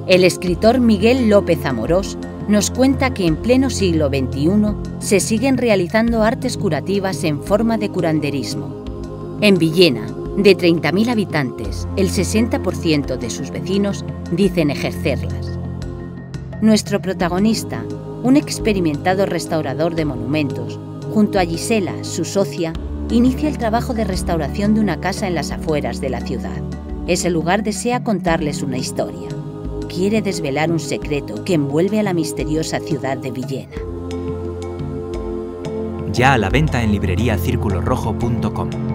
El escritor Miguel López Amorós nos cuenta que en pleno siglo XXI se siguen realizando artes curativas en forma de curanderismo. En Villena, de 30.000 habitantes, el 60% de sus vecinos dicen ejercerlas. Nuestro protagonista, un experimentado restaurador de monumentos, junto a Gisela, su socia, inicia el trabajo de restauración de una casa en las afueras de la ciudad. Ese lugar desea contarles una historia. Quiere desvelar un secreto que envuelve a la misteriosa ciudad de Villena. Ya a la venta en libreriacirculorrojo.com.